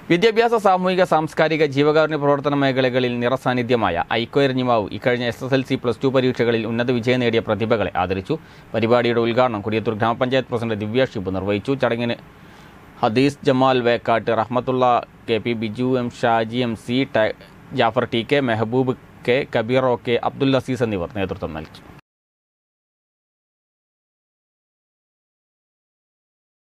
വിദ്യാഭ്യാസ, സാമൂഹിക, സാംസ്കാരിക, ജീവകാരുണ്യ പ്രവർത്തന മേഖലകളിൽ നിറസാന്നിധ്യമായ ഐക്കോ എരഞ്ഞിമാവ് ഇക്കഴിഞ്ഞ SSLC+2 പരീക്ഷകളിൽ ഉന്നത വിജയം നേടിയ പ്രതിഭകളെ ആദരിച്ചു. പരിപാടിയുടെ ഉദ്ഘാടനം കൊടിയത്തൂർ ഗ്രാമപഞ്ചായത്ത് പ്രസിഡന്റ് ദിവ്യ ഷിബു നിർവഹിച്ചു. ചടങ്ങിന് Hadees Jamal Vekkatt, Rahmathulla KP, Biju M, Shaji MC, Jafar TK, Mehaboob K, Kabeer OK, Abdul Azeez എന്നിവർ നേതൃത്വം നൽകി.